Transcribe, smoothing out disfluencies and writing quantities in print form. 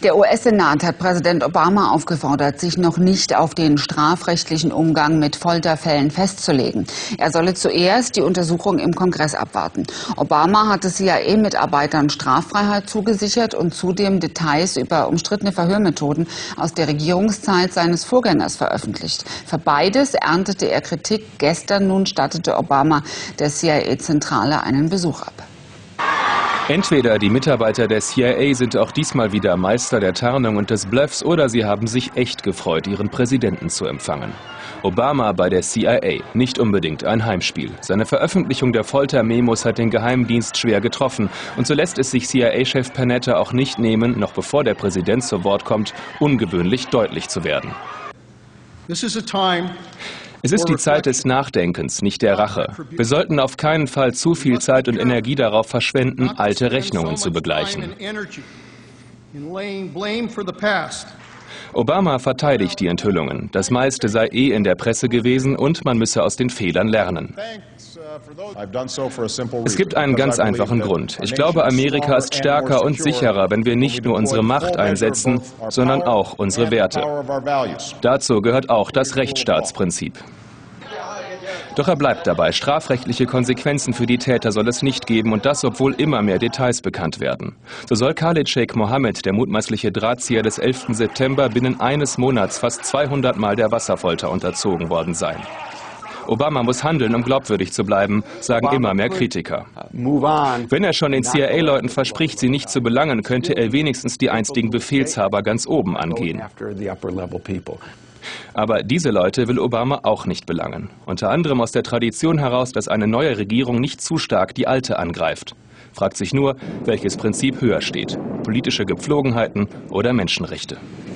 Der US-Senat hat Präsident Obama aufgefordert, sich noch nicht auf den strafrechtlichen Umgang mit Folterfällen festzulegen. Er solle zuerst die Untersuchung im Kongress abwarten. Obama hatte CIA-Mitarbeitern Straffreiheit zugesichert und zudem Details über umstrittene Verhörmethoden aus der Regierungszeit seines Vorgängers veröffentlicht. Für beides erntete er Kritik. Gestern nun stattete Obama der CIA-Zentrale einen Besuch ab. Entweder die Mitarbeiter der CIA sind auch diesmal wieder Meister der Tarnung und des Bluffs, oder sie haben sich echt gefreut, ihren Präsidenten zu empfangen. Obama bei der CIA, nicht unbedingt ein Heimspiel. Seine Veröffentlichung der Foltermemos hat den Geheimdienst schwer getroffen. Und so lässt es sich CIA-Chef Panetta auch nicht nehmen, noch bevor der Präsident zu Wort kommt, ungewöhnlich deutlich zu werden. Es ist die Zeit des Nachdenkens, nicht der Rache. Wir sollten auf keinen Fall zu viel Zeit und Energie darauf verschwenden, alte Rechnungen zu begleichen. Obama verteidigt die Enthüllungen. Das meiste sei in der Presse gewesen und man müsse aus den Fehlern lernen. Es gibt einen ganz einfachen Grund. Ich glaube, Amerika ist stärker und sicherer, wenn wir nicht nur unsere Macht einsetzen, sondern auch unsere Werte. Dazu gehört auch das Rechtsstaatsprinzip. Doch er bleibt dabei. Strafrechtliche Konsequenzen für die Täter soll es nicht geben, und das, obwohl immer mehr Details bekannt werden. So soll Khalid Sheikh Mohammed, der mutmaßliche Drahtzieher des 11. September, binnen eines Monats fast 200 Mal der Wasserfolter unterzogen worden sein. Obama muss handeln, um glaubwürdig zu bleiben, sagen immer mehr Kritiker. Wenn er schon den CIA-Leuten verspricht, sie nicht zu belangen, könnte er wenigstens die einstigen Befehlshaber ganz oben angehen. Aber diese Leute will Obama auch nicht belangen. Unter anderem aus der Tradition heraus, dass eine neue Regierung nicht zu stark die alte angreift. Fragt sich nur, welches Prinzip höher steht: politische Gepflogenheiten oder Menschenrechte.